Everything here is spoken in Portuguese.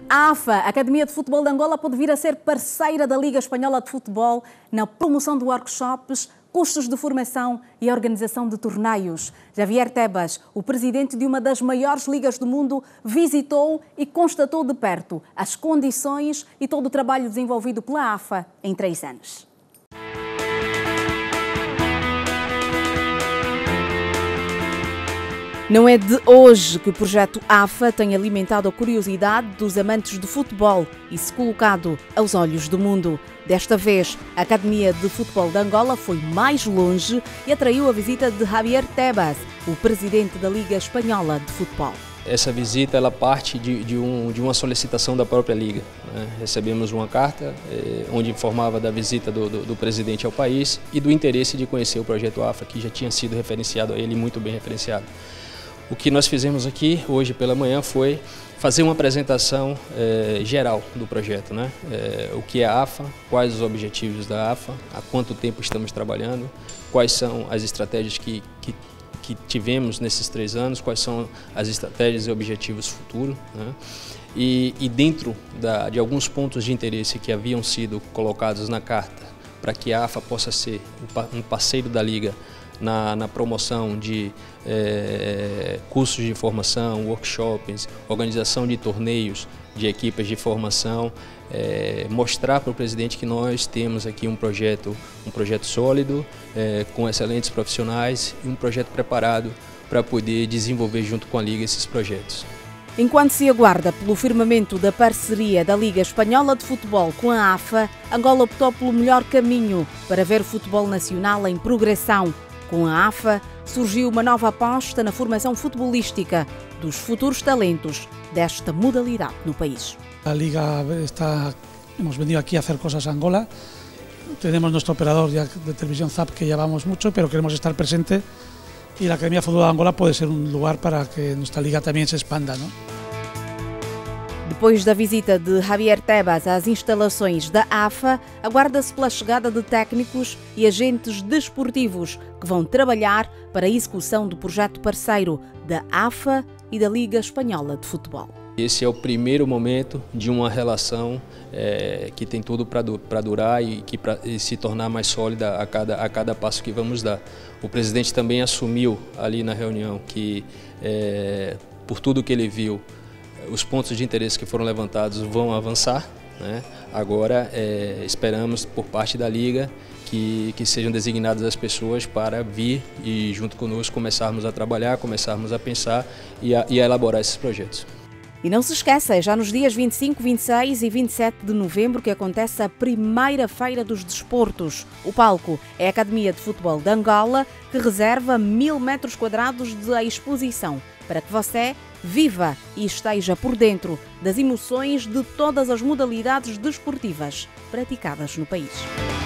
A AFA, a Academia de Futebol de Angola, pode vir a ser parceira da Liga Espanhola de Futebol na promoção de workshops, custos de formação e a organização de torneios. Javier Tebas, o presidente de uma das maiores ligas do mundo, visitou e constatou de perto as condições e todo o trabalho desenvolvido pela AFA em 3 anos. Não é de hoje que o projeto AFA tem alimentado a curiosidade dos amantes de futebol e se colocado aos olhos do mundo. Desta vez, a Academia de Futebol de Angola foi mais longe e atraiu a visita de Javier Tebas, o presidente da Liga Espanhola de Futebol. Essa visita ela parte de uma solicitação da própria Liga. Recebemos uma carta onde informava da visita do presidente ao país e do interesse de conhecer o projeto AFA, que já tinha sido referenciado a ele, muito bem referenciado. O que nós fizemos aqui hoje pela manhã foi fazer uma apresentação geral do projeto, o que é a AFA, quais os objetivos da AFA, há quanto tempo estamos trabalhando, quais são as estratégias que tivemos nesses 3 anos, quais são as estratégias e objetivos futuros. E dentro de alguns pontos de interesse que haviam sido colocados na carta para que a AFA possa ser um parceiro da Liga na promoção de cursos de formação, workshops, organização de torneios de equipes de formação, mostrar para o presidente que nós temos aqui um projeto sólido, com excelentes profissionais e um projeto preparado para poder desenvolver junto com a Liga esses projetos. Enquanto se aguarda pelo firmamento da parceria da Liga Espanhola de Futebol com a AFA, Angola optou pelo melhor caminho para ver o futebol nacional em progressão. Com a AFA, surgiu uma nova aposta na formação futebolística dos futuros talentos desta modalidade no país. A Liga hemos venido aquí a hacer cosas a Angola. Tenemos nuestro operador ya de televisión ZAP, que ya vamos mucho, pero queremos estar presente y la Academia de Fútbol de Angola puede ser un lugar para que nuestra liga también se expanda, ¿no? Depois da visita de Javier Tebas às instalações da AFA, aguarda-se pela chegada de técnicos e agentes desportivos que vão trabalhar para a execução do projeto parceiro da AFA e da Liga Espanhola de Futebol. Esse é o primeiro momento de uma relação que tem tudo para durar e se tornar mais sólida a cada passo que vamos dar. O presidente também assumiu ali na reunião que, por tudo que ele viu, os pontos de interesse que foram levantados vão avançar. Agora esperamos por parte da Liga que sejam designadas as pessoas para vir e junto conosco começarmos a trabalhar, começarmos a pensar e a elaborar esses projetos. E não se esqueça, é já nos dias 25, 26 e 27 de novembro que acontece a primeira Feira dos Desportos. O palco é a Academia de Futebol de Angola, que reserva 1000 metros quadrados de exposição, para que você viva e esteja por dentro das emoções de todas as modalidades desportivas praticadas no país.